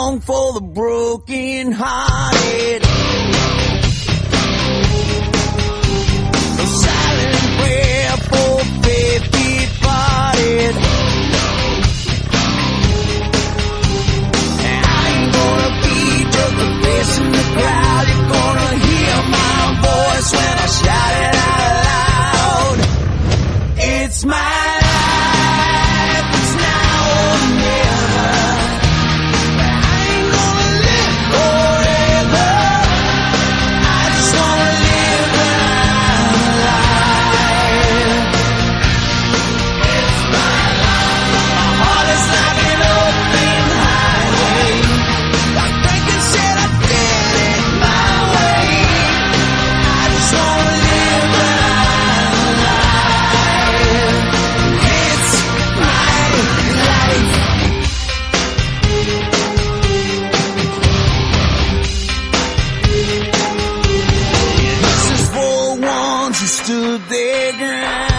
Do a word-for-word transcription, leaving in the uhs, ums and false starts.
song for the broken hearted. A silent prayer for faith departed. And I ain't gonna be just a face in the crowd. You're gonna hear my voice when I shout it out loud. It's my life, it's now or never. I ain't gonna live forever. I just wanna live when I'm alive. It's my life. My heart is like an open highway. Like Franklin said, I did it my way. I just wanna live when I'm alive. It's my life. This is for the ones who stood their ground.